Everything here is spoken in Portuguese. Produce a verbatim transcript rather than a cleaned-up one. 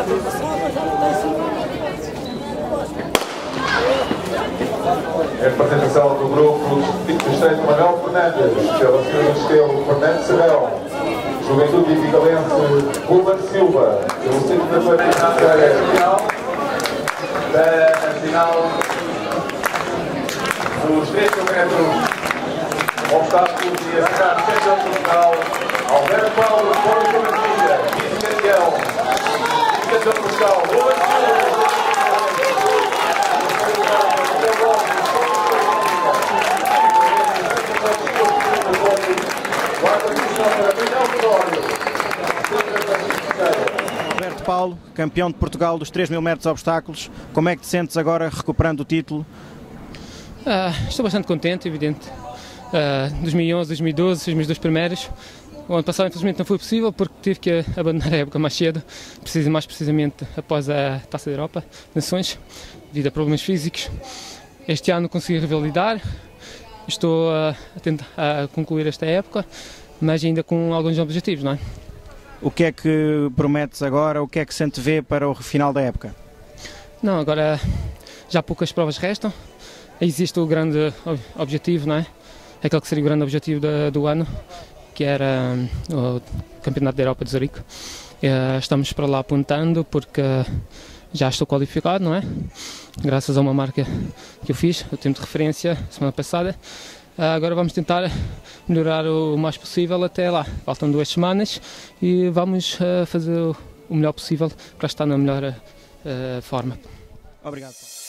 A apresentação do grupo do Estreito Manuel Fernandes, pela senhora Estelo Fernandes Serão, Juventude Vigalense Ruben Silva, pelo centro da partida final, da final dos três mil metros, obstáculos e a cidade central de Portugal, Alberto Paulo, Fórum de Martilha, vice-campeão, vice-campeão de Portugal, Ruben Silva. Alberto Paulo, campeão de Portugal dos três mil metros obstáculos, como é que te sentes agora recuperando o título? Ah, estou bastante contente, evidente. Ah, dois mil e onze, dois mil e doze, os meus dois primeiros. O ano passado infelizmente não foi possível porque tive que abandonar a época mais cedo, preciso mais precisamente após a Taça da Europa, Nações, devido a problemas físicos. Este ano consegui revalidar, estou a, a tentar a concluir esta época, mas ainda com alguns objetivos, não é? O que é que prometes agora, o que é que se antevê para o final da época? Não, agora já poucas provas restam, existe o grande objetivo, não é? Aquele que seria o grande objetivo da, do ano, que era um, o Campeonato da Europa de Zurique. Uh, estamos para lá apontando porque já estou qualificado, não é? Graças a uma marca que eu fiz, o tempo de referência, semana passada. Uh, agora vamos tentar melhorar o mais possível até lá. Faltam duas semanas e vamos uh, fazer o melhor possível para estar na melhor uh, forma. Obrigado.